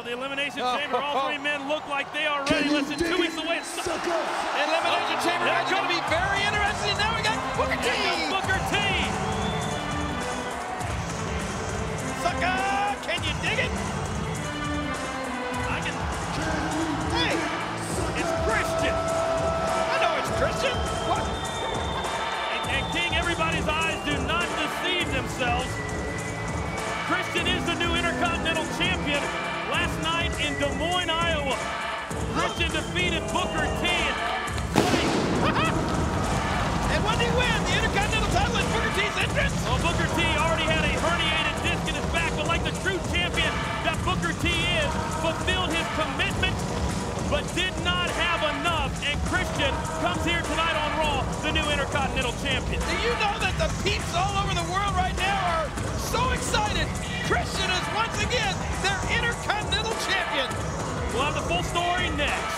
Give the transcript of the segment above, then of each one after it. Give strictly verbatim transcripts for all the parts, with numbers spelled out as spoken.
the Elimination oh, Chamber, all three men look like they are ready. Less than two weeks away. Elimination oh, Chamber match is going to be very interesting. Now we got Booker T. Booker T. Sucker, can you dig it? I can. Hey, it's Christian. I know it's Christian. What? And, and King, everybody's eyes do not deceive themselves. Christian is the new Intercontinental Champion. Last night in Des Moines, Iowa, Christian defeated Booker T. And what did he win? The Intercontinental title at Booker T's entrance? Well, Booker T already had a herniated disc in his back, but like the true champion that Booker T is, fulfilled his commitment, but did not have enough. And Christian comes here tonight on Raw, the new Intercontinental Champion. Do you know that the peeps all over the world right now are so excited? Christian is once again their Intercontinental Champion. We'll have the full story next.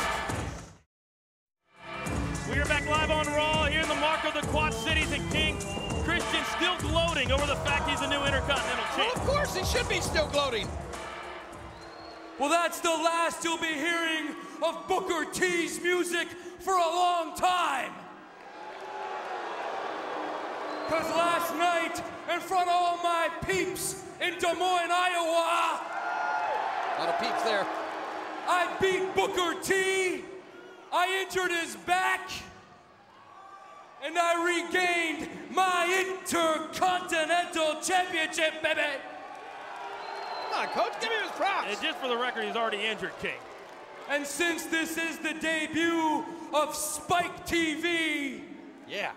We are back live on Raw here in the Mark of the Quad Cities, and King, Christian still gloating over the fact he's the new Intercontinental Champion. Well, of course he should be still gloating. Well, that's the last you'll be hearing of Booker T's music for a long time. Because last night, in front of all my peeps in Des Moines, Iowa, a lot of peeps there, I beat Booker T, I injured his back, and I regained my Intercontinental Championship, baby. Come on, Coach, give him his props. And just for the record, he's already injured, King. And since this is the debut of Spike T V, yeah,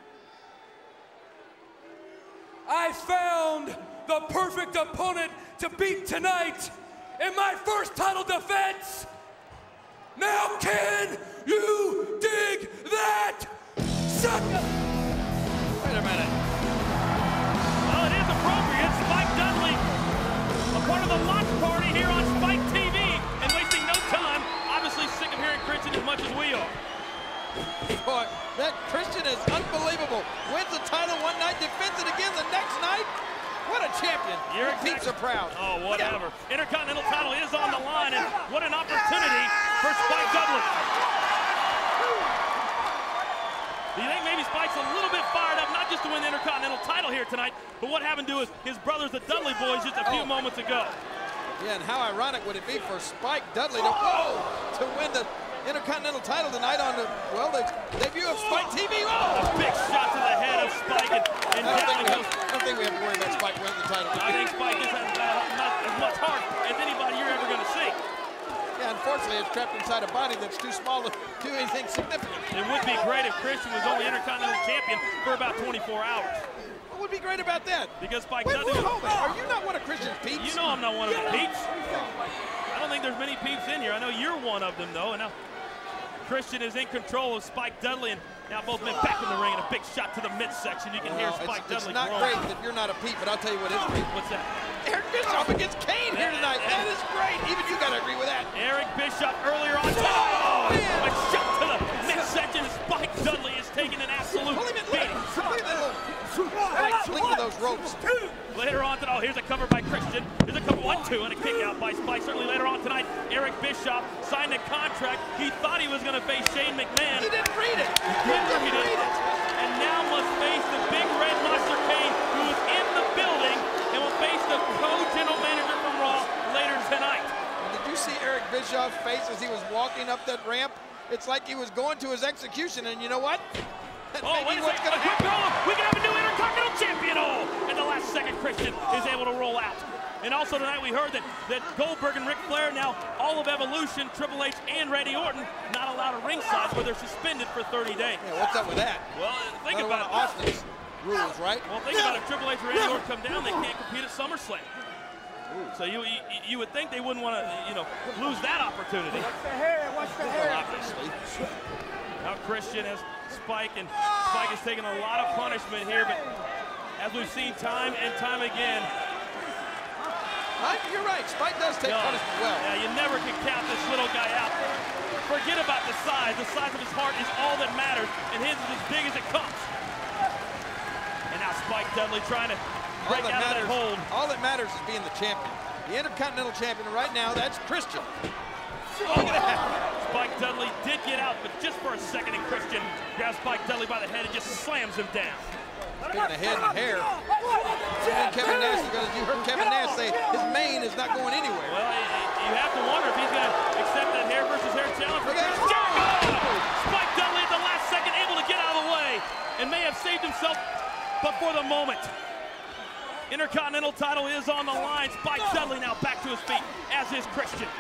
I found the perfect opponent to beat tonight in my first title defense. Now can you dig that, sucker? Wait a minute. Well, it is appropriate. Spike Dudley, a part of the launch party here on Spike T V, and wasting no time. Obviously sick of hearing Christian as much as we are. Boy, that Christian is unbelievable. Wins the title one night, defends it again the next night. What a champion. Your peeps are proud. Oh, whatever. Intercontinental title is on the line, and what an opportunity for Spike Dudley. Do you think maybe Spike's a little bit fired up, not just to win the Intercontinental title here tonight, but what happened to his, his brothers, the Dudley boys, just a few oh. moments ago? Yeah, and how ironic would it be for Spike Dudley to, whoa, to win the Intercontinental title tonight on the, well, the debut of Spike T V. Oh! A big shot to the head of Spike, and, and I, don't down think goes. have, I don't think we have to worry about Spike winning the title. I think Spike is as, uh, not as much heart as anybody you're ever going to see. Yeah, unfortunately, it's trapped inside a body that's too small to do anything significant. It would be great if Christian was only Intercontinental Champion for about twenty-four hours. What would be great about that? Because Spike Wait, Dudley... wait, hold on. Are you not one of Christian's peeps? You know I'm not one of the peeps. I don't think there's many peeps in here. I know you're one of them, though. And now Christian is in control of Spike Dudley, and now both men back in the ring, and a big shot to the midsection. You can hear well, Spike it's, Dudley It's not growing. great that you're not a peep, but I'll tell you what is great. What's that? Eric Bischoff against Kane here tonight. That is great. Even you got to agree with that. Eric Bischoff earlier on. Oh, oh a shot to the midsection. Spike Dudley is taking an absolute beating. Look at that little like, sling to those ropes. Later on tonight, oh, here's a cover by Christian. Here's a cover, one, two, and a kick out by Spike. Certainly later on tonight, Eric Bischoff signed a contract. He thought he was going to face Shane McMahon. He didn't read it. He didn't read it. And now must face the big red monster Kane, who is in the building, and will face the co-general manager from Raw later tonight. Did you see Eric Bischoff's face as he was walking up that ramp? It's like he was going to his execution, and you know what? That oh, wait a what's second. Gonna happen. We can have a new Intercontinental Champion. Oh, at the last second, Christian is able to roll out. And also tonight we heard that, that Goldberg and Ric Flair, now all of Evolution, Triple H and Randy Orton, not allowed at ringside where they're suspended for thirty days. Yeah, what's up with that? Well, think Another about one of Austin's rules, right? Well, think about it. If Triple H or Randy Orton come down, they can't compete at SummerSlam. Ooh. So you, you you would think they wouldn't want to, you know, lose that opportunity. Watch the hair, watch the hair. Obviously. Now Christian has Spike, and Spike is taking a lot of punishment here, but as we've seen time and time again. Uh, you're right, Spike does take no, punishment well. Yeah, you never can count this little guy out. Forget about the size. The size of his heart is all that matters, and his is as big as it comes. And now Spike Dudley trying to break all that out matters, of that hold. All that matters is being the champion. The Intercontinental Champion right now, that's Christian. Look at that. Spike Dudley did get out, but just for a second, and Christian grabs Spike Dudley by the head and just slams him down. Getting the head and hair. And Kevin Nash is gonna, you heard Kevin Nash say his mane is not going anywhere. Well, you have to wonder if he's going to accept that hair versus hair challenge. For Chris Jericho. Spike Dudley at the last second able to get out of the way and may have saved himself, but for the moment. Intercontinental title is on the line. Spike Dudley now back to his feet, as is Christian.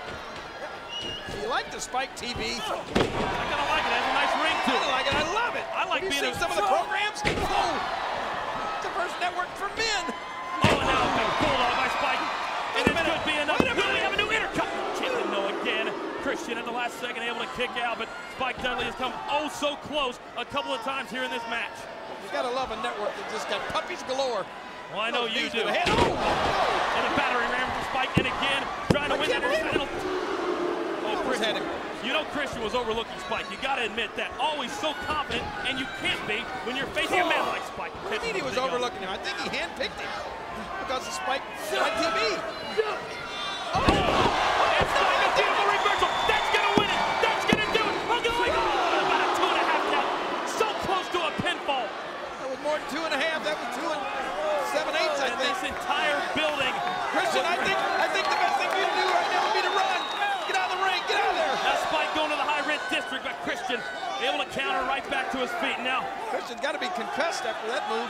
You like the Spike T V? I kind of like it. It has a nice ring to I it. like it. I love it. I like Have you being seen a- some of the programs? Oh, it's the first network for men. Oh, and now a big bulldog by Spike. And it could be enough. Wait a Will we minute. have a new Intercontinental champion? No, again. Christian at the last second able to kick out, but Spike Dudley has come oh so close a couple of times here in this match. You gotta love a network that just got puppies galore. Well, I know Those you knees do. to the head. Oh, oh. And a battering ram from Spike, and again, trying to I win that can't believe it. Intercontinental. Oh, Almost had Christian. him. You know Christian was overlooking Spike. You got to admit that. Always so confident, and you can't be when you're facing a man like Spike. What do you mean he was overlooking him? I think he handpicked him because of Spike, Spike T V. Oh! And Spike, a beautiful reversal. That's going to win it. That's going to do it. Look at Spike. Oh, about a two and a half count. So close to a pinfall. That was more than two and a half. That was two and seven eighths, I And think. this entire building. Christian, I think I think the best thing for you to do right now would be to run. Get out of the ring. Get out of there. Now Spike going to the high rent district, but Christian able to counter right back to his feet. Now, Christian's got to be concussed after that move.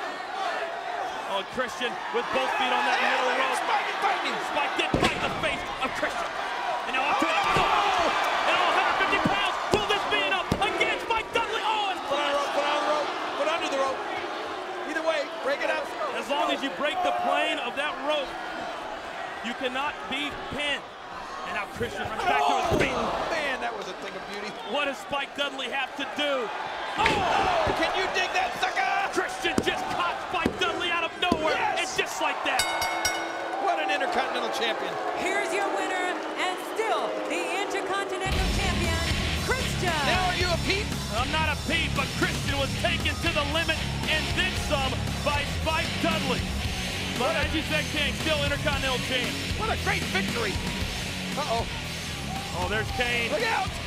oh, Christian with both feet on that middle And rope. Spike is fighting him. Spike did bite the face of Christian. And now up to it. Oh! And all one hundred fifty pounds. Will this be enough? Again, Spike Dudley. Oh, and Put on the rope. Put on the rope. Put under the rope. Either way, break it up. as long as you break the plane of that rope, you cannot be pinned. And now Christian runs back to his feet. Man, that was a thing of beauty. What does Spike Dudley have to do? Oh, can you dig that sucker? Christian just caught Spike Dudley out of nowhere. Yes! And just like that. What an Intercontinental Champion. Here's your winner, and still the Intercontinental Champion, Christian. Now are you a peep? I'm not a peep, but Christian was taken to the limit and then some by Spike Dudley. But as you said, King, still Intercontinental Champion. What a great victory. Uh-oh. Oh, there's Kane. Look out.